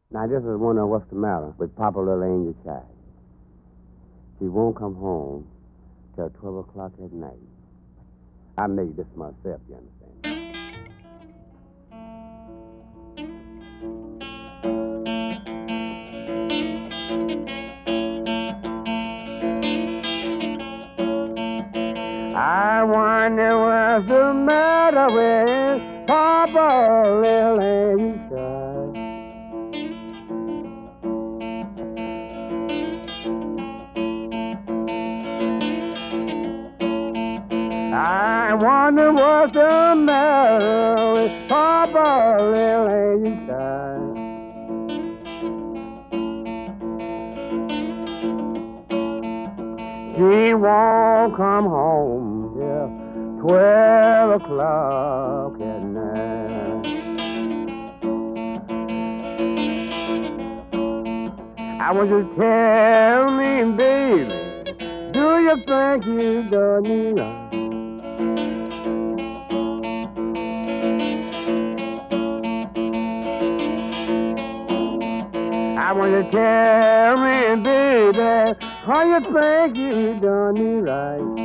Now, I just was wondering what's the matter with Papa Little Angel Child. She won't come home till 12 o'clock at night. I made this myself, you understand? I wonder what's the matter with Papa Little Angel Child. I wonder what's the matter with Papa Little Angel Child. She won't come home till 12 o'clock at night. I want you to tell me, baby, do you think you done me right? I want you to tell me, baby, how you think you done me right?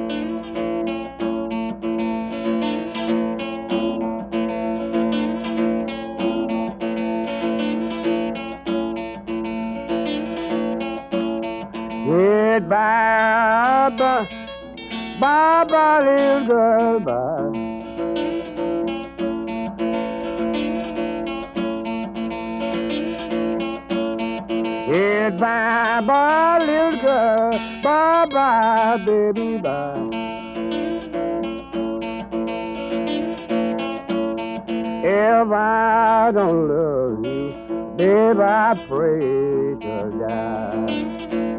Goodbye, bye, bye, little girl, bye. Goodbye, bye, little girl, bye, bye, baby, bye. If I don't love you, baby, I pray to die.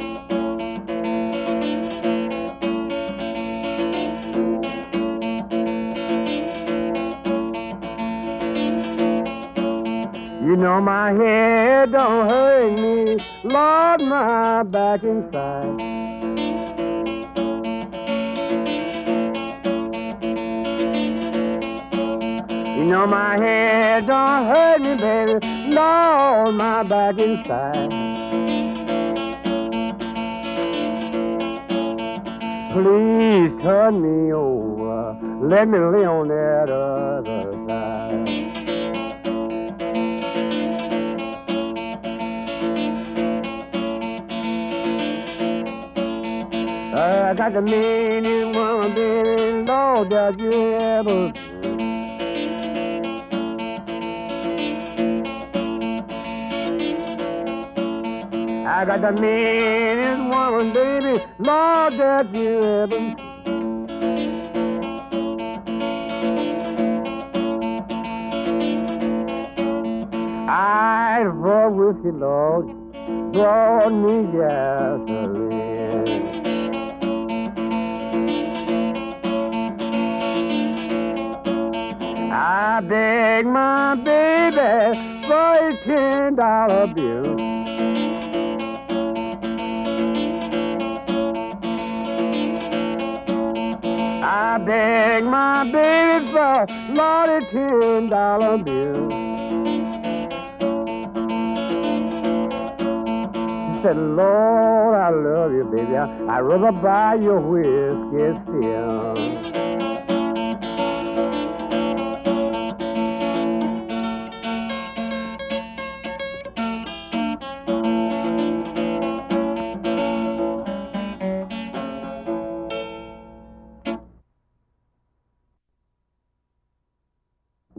You know my head don't hurt me, Lord, my back inside. You know my head don't hurt me, baby, Lord, my back inside. Please turn me over, let me lay on that other side. I got the meanest woman, baby, Lord, that you ever seen. I got the meanest woman, baby, Lord, that you ever seen. I'd fuck with you, Lord, brought me gasoline. I beg my baby for a $10 bill. I beg my baby for Lord a $10 bill. She said, Lord, I love you, baby. I'd rather buy your whiskey still.